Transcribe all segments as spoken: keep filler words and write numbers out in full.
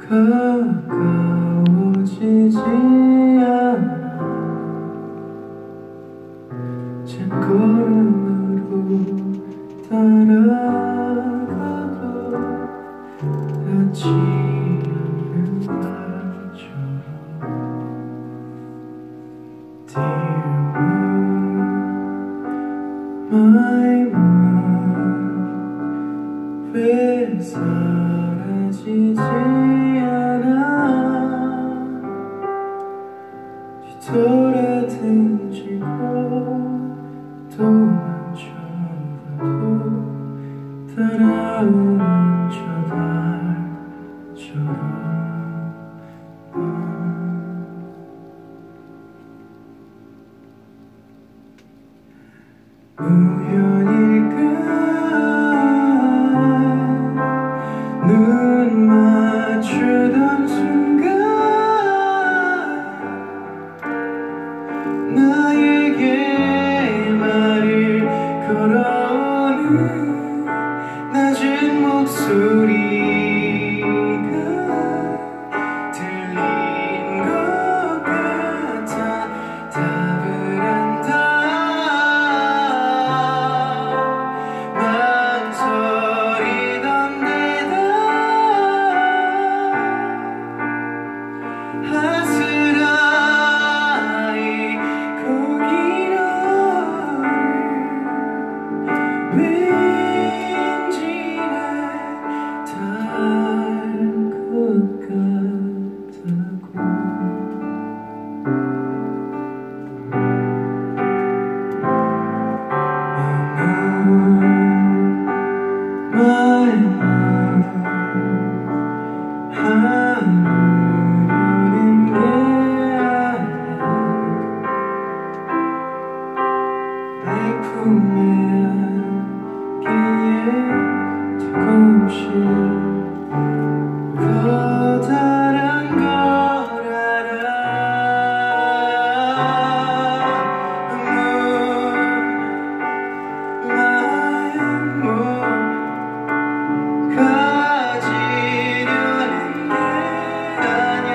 가까워지지 않아 첫걸음으로 따라가도 닿지 않는 말처럼 Dear moon, my moon 왜 사라지지 않아 뒤돌아등지고 도망쳐봐도 따라오는 저 달처럼 우연일까 눈 맞추던 순간 나에게 말을 걸어오는 낮은 목소리가 들린 것 같아 답을 한다 망설이던 대답 아스라이 거기 너를 왠지 날 닮은 것 같다고 My love 하루는 게 아니야 내 품에 안기에 조금씩 커다란 걸 알아 나의 몸 가지려는 게 아냐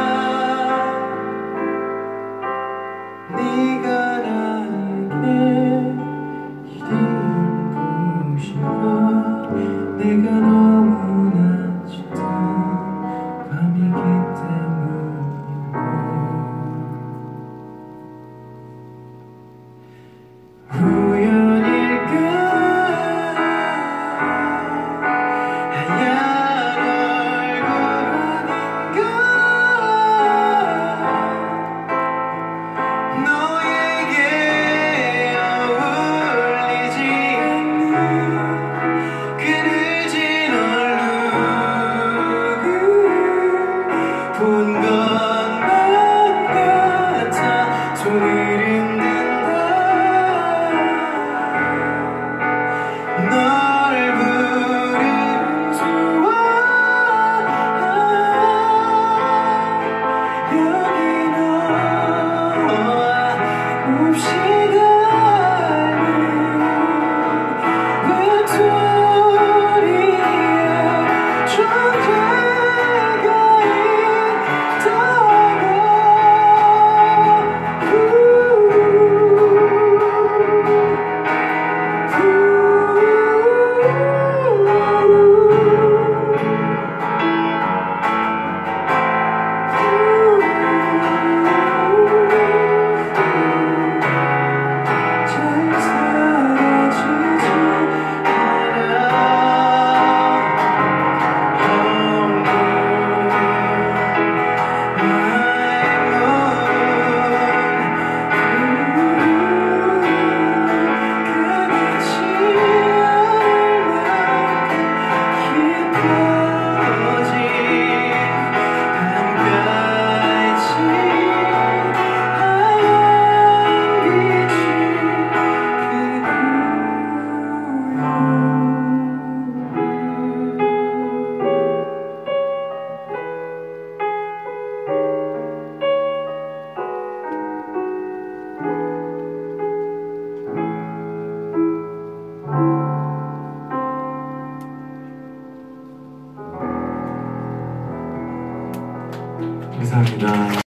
네가 나에게 이리온 곳인가 내가 너무나 짙은 밤이기 때문인가 우연일까 하얀 얼굴 아닌가 너에게 어울리지 않는 그 늦은 얼룩 감사합니다.